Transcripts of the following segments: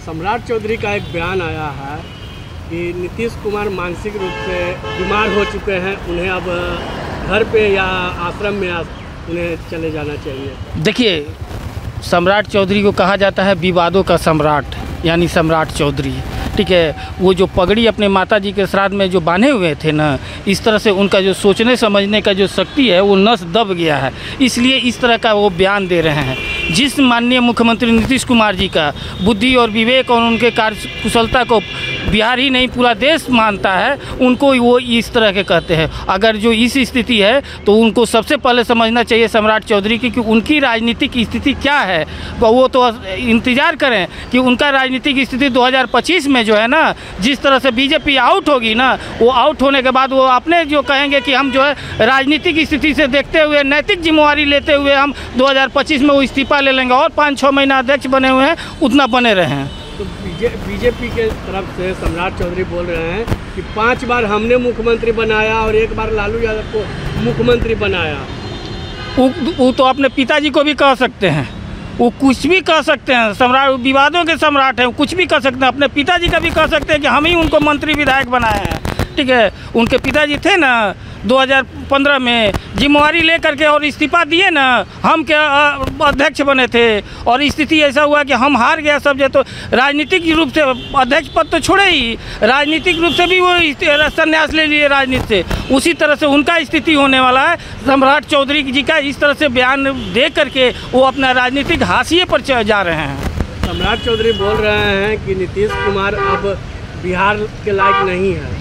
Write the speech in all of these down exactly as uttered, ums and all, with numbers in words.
सम्राट चौधरी का एक बयान आया है कि नीतीश कुमार मानसिक रूप से बीमार हो चुके हैं, उन्हें अब घर पे या आश्रम में उन्हें चले जाना चाहिए। देखिए, सम्राट चौधरी को कहा जाता है विवादों का सम्राट, यानी सम्राट चौधरी, ठीक है। वो जो पगड़ी अपने माता जी के श्राद्ध में जो बांधे हुए थे ना, इस तरह से उनका जो सोचने समझने का जो शक्ति है वो नस दब गया है, इसलिए इस तरह का वो बयान दे रहे हैं। जिस माननीय मुख्यमंत्री नीतीश कुमार जी का बुद्धि और विवेक और उनके कार्य कुशलता को बिहार ही नहीं पूरा देश मानता है, उनको वो इस तरह के कहते हैं। अगर जो इस स्थिति है तो उनको सबसे पहले समझना चाहिए सम्राट चौधरी की कि उनकी राजनीतिक स्थिति क्या है। वो तो इंतज़ार करें कि उनका राजनीतिक स्थिति दो हज़ार पच्चीस में जो है ना, जिस तरह से बीजेपी आउट होगी ना, वो आउट होने के बाद वो अपने जो कहेंगे कि हम जो है राजनीतिक स्थिति से देखते हुए नैतिक जिम्मेवारी लेते हुए हम दो हज़ार पच्चीस में वो इस्तीफा ले लेंगे और पाँच छः महीना अध्यक्ष बने हुए हैं, उतना बने रहे हैं। तो बीजेपी के तरफ से सम्राट चौधरी बोल रहे हैं कि पांच बार हमने मुख्यमंत्री बनाया और एक बार लालू यादव को मुख्यमंत्री बनाया। वो, वो तो अपने पिताजी को भी कह सकते हैं, वो कुछ भी कह सकते हैं। सम्राट विवादों के सम्राट हैं, कुछ भी कह सकते हैं। अपने पिताजी का भी कह सकते हैं कि हम ही उनको मंत्री विधायक बनाए हैं, ठीक है। उनके पिताजी थे ना दो हज़ार पंद्रह में जिम्मेवारी लेकर के और इस्तीफा दिए ना, हम क्या अध्यक्ष बने थे और स्थिति ऐसा हुआ कि हम हार गया सब। जो तो राजनीतिक रूप से अध्यक्ष पद तो छोड़े ही, राजनीतिक रूप से भी वो संन्यास ले लिए राजनीति से। उसी तरह से उनका स्थिति होने वाला है। सम्राट चौधरी जी का इस तरह से बयान दे करके वो अपना राजनीतिक हाशिए पर जा रहे हैं। सम्राट चौधरी बोल रहे हैं कि नीतीश कुमार अब बिहार के लायक नहीं है,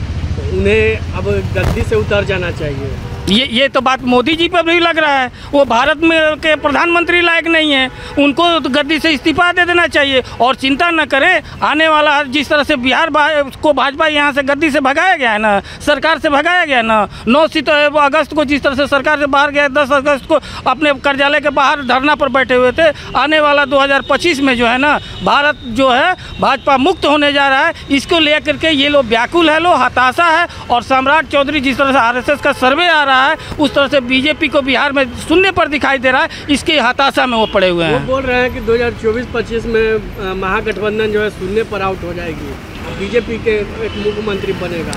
उन्हें अब गद्दी से उतर जाना चाहिए। ये ये तो बात मोदी जी पर भी लग रहा है। वो भारत में के प्रधानमंत्री लायक नहीं है, उनको तो गद्दी से इस्तीफा दे देना चाहिए। और चिंता न करें, आने वाला जिस तरह से बिहार को भाजपा यहाँ से गद्दी से भगाया गया है ना, सरकार से भगाया गया ना, नौ अगस्त को जिस तरह से सरकार से बाहर गया, दस अगस्त को अपने कार्यालय के बाहर धरना पर बैठे हुए थे। आने वाला दो हज़ार पच्चीस में जो है ना, भारत जो है भाजपा मुक्त होने जा रहा है। इसको लेकर के ये लोग व्याकुल है, लो हताशा है। और सम्राट चौधरी जिस तरह से आर एस एस का सर्वे आ रहा है, उस तरह से बीजेपी को बिहार में शून्य पर दिखाई दे रहा है। इसकी हताशा में वो पड़े हुए हैं। वो बोल रहे हैं कि दो हज़ार चौबीस पच्चीस में महागठबंधन जो है शून्य पर आउट हो जाएगी, बीजेपी के एक मुख्यमंत्री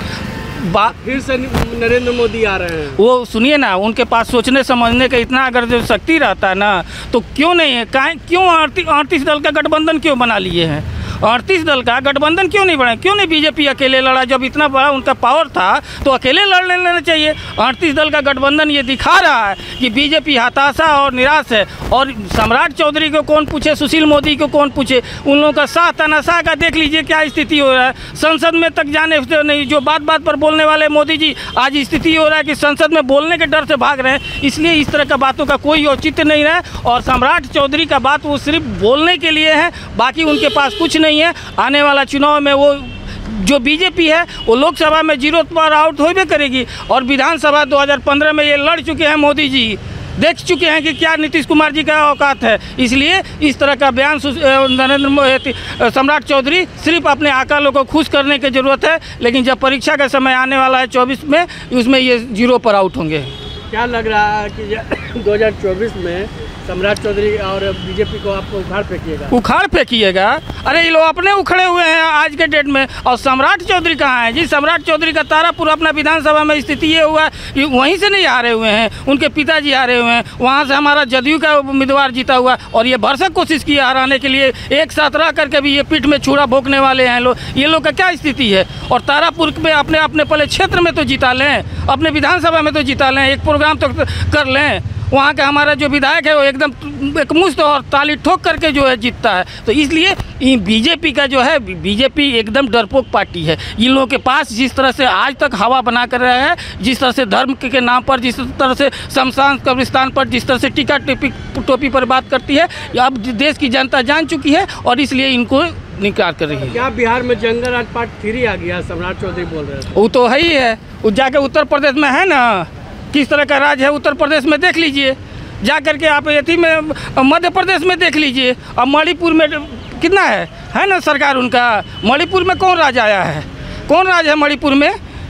बनेगा। फिर से नरेंद्र मोदी आ रहे हैं। वो सुनिए ना, उनके पास सोचने समझने का इतना अगर जो शक्ति रहता है ना, तो क्यों नहीं है, काहे क्यों अड़तीस दल का गठबंधन क्यों बना लिए हैं? अड़तीस दल का गठबंधन क्यों नहीं बना? क्यों नहीं बीजेपी अकेले लड़ा? जब इतना बड़ा उनका पावर था तो अकेले लड़ लेना चाहिए। अड़तीस दल का गठबंधन ये दिखा रहा है कि बीजेपी हताशा और निराश है। और सम्राट चौधरी को कौन पूछे, सुशील मोदी को कौन पूछे? उन लोगों का साह तनाशाह का देख लीजिए क्या स्थिति हो रहा है। संसद में तक जाने से नहीं, जो बात बात पर बोलने वाले मोदी जी, आज स्थिति हो रहा है कि संसद में बोलने के डर से भाग रहे हैं। इसलिए इस तरह का बातों का कोई औचित्य नहीं है। और सम्राट चौधरी का बात वो सिर्फ बोलने के लिए है, बाकी उनके पास कुछ नहीं है। आने वाला चुनाव में वो जो बीजेपी है वो लोकसभा में जीरो पर आउट होबे करेगी। और विधानसभा दो हज़ार पंद्रह में ये लड़ चुके हैं मोदी जी, देख चुके हैं कि क्या नीतीश कुमार जी का औकात है। इसलिए इस तरह का बयान नरेंद्र मोदी सम्राट चौधरी सिर्फ अपने आकालों को खुश करने की ज़रूरत है। लेकिन जब परीक्षा का समय आने वाला है चौबीस में, उसमें ये जीरो पर आउट होंगे। क्या लग रहा है कि दो हज़ार चौबीस में सम्राट चौधरी और बीजेपी को आपको उखाड़ फेंकिएगा? उखाड़ फेंकिएगा? अरे ये लोग अपने उखड़े हुए हैं आज के डेट में। और सम्राट चौधरी कहाँ है जी? सम्राट चौधरी का तारापुर अपना विधानसभा में स्थिति ये हुआ कि वहीं से नहीं हारे हुए हैं, उनके पिताजी हारे हुए हैं। वहाँ से हमारा जदयू का उम्मीदवार जीता हुआ, और ये भरसक कोशिश की हराने के लिए। एक साथ रह करके भी ये पीठ में छुरा भोंकने वाले हैं लोग। ये लोग का क्या स्थिति है? और तारापुर में अपने अपने पहले क्षेत्र में तो जिता लें, अपने विधानसभा में तो जिता लें, एक प्रोग्राम तो कर लें। वहाँ का हमारा जो विधायक है वो एकदम एक मुश्त और ताली ठोक करके जो है जीतता है। तो इसलिए बीजेपी का जो है, बीजेपी एकदम डरपोक पार्टी है। इन लोगों के पास जिस तरह से आज तक हवा बना कर रहा है, जिस तरह से धर्म के नाम पर, जिस तरह से शमशान कब्रिस्तान पर जिस तरह से टीका टोपी टोपी पर बात करती है, अब देश की जनता जान चुकी है और इसलिए इनको निकाल कर रही है। क्या बिहार में जंगल राज पार्ट थ्री आ गया? सम्राट चौधरी बोल रहे हैं। वो तो है ही है। वो जाके उत्तर प्रदेश में है ना, किस तरह का राज है उत्तर प्रदेश में देख लीजिए। जा करके आप यथी में मध्य प्रदेश में देख लीजिए। अब मणिपुर में कितना है है ना सरकार उनका। मणिपुर में कौन राज आया है? कौन राज है मणिपुर में?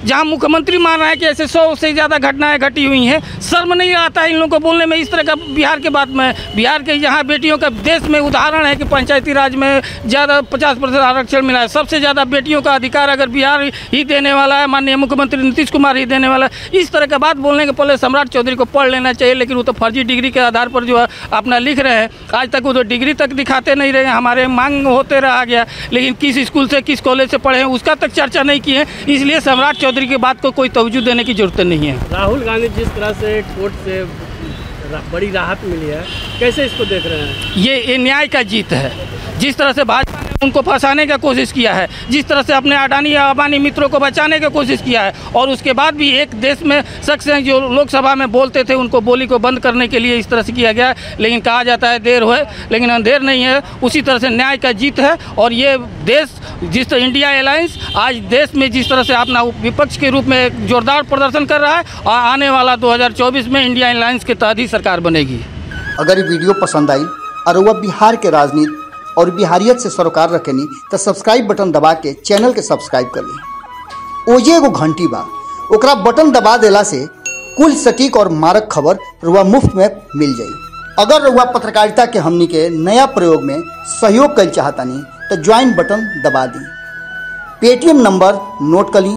जहाँ मुख्यमंत्री मान रहा है कि ऐसे सौ से ज़्यादा घटनाएं घटी हुई हैं। शर्म नहीं आता है इन लोगों को बोलने में इस तरह का। बिहार के बात में, बिहार के यहाँ बेटियों का देश में उदाहरण है कि पंचायती राज में ज़्यादा पचास प्रतिशत आरक्षण मिला है। सबसे ज़्यादा बेटियों का अधिकार अगर बिहार ही देने वाला है, माननीय मुख्यमंत्री नीतीश कुमार ही देने वाला है। इस तरह का बात बोलने के पहले सम्राट चौधरी को पढ़ लेना चाहिए, लेकिन वो तो फर्जी डिग्री के आधार पर जो है अपना लिख रहे हैं। आज तक वो तो डिग्री तक दिखाते नहीं रहे, हमारे मांग होते रहा गया, लेकिन किस स्कूल से किस कॉलेज से पढ़े हैं उसका तक चर्चा नहीं की है। इसलिए सम्राट चौधरी की बात को कोई तवज्जो देने की जरूरत नहीं है। राहुल गांधी जिस तरह से कोर्ट से बड़ी राहत मिली है, कैसे इसको देख रहे हैं? ये ये न्याय का जीत है। जिस तरह से भाजपा ने उनको फंसाने का कोशिश किया है, जिस तरह से अपने अडानी या अंबानी मित्रों को बचाने की कोशिश किया है, और उसके बाद भी एक देश में शख्स हैं जो लोकसभा में बोलते थे, उनको बोली को बंद करने के लिए इस तरह से किया गया है। लेकिन कहा जाता है देर हुए, लेकिन अंधेर नहीं है। उसी तरह से न्याय का जीत है। और ये देश जिस तरह इंडिया अलायंस आज देश में जिस तरह से अपना विपक्ष के रूप में एक जोरदार प्रदर्शन कर रहा है, और आने वाला दो हज़ार चौबीस में इंडिया अलायंस के तहत ही सरकार बनेगी। अगर ये वीडियो पसंद आई और वह बिहार के राजनीति और बिहारियत से सरोकार रखेनी तो सब्सक्राइब बटन दबा के चैनल के सब्सक्राइब कर ली। ओजे एगो घंटी बा, ओकरा बटन दबा देला से कुल सटीक और मारक खबर रुआ मुफ्त में मिल जाई। अगर रुआ पत्रकारिता के हमनी के नया प्रयोग में सहयोग कर चाहतानी तो ज्वाइन बटन दबा दी। पेटीएम नंबर नोट कर ली।